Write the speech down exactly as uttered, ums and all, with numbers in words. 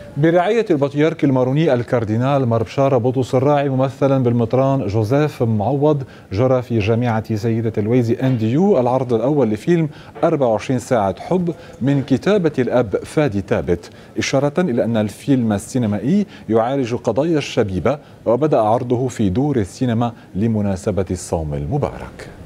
برعاية البطريرك الماروني الكاردينال مربشار بطرس الراعي ممثلا بالمطران جوزيف معوض جرى في جامعة سيدة الويزي ان دي يو العرض الأول لفيلم أربع وعشرين ساعة حب من كتابة الأب فادي ثابت، إشارة إلى أن الفيلم السينمائي يعالج قضايا الشبيبة، وبدأ عرضه في دور السينما لمناسبة الصوم المبارك.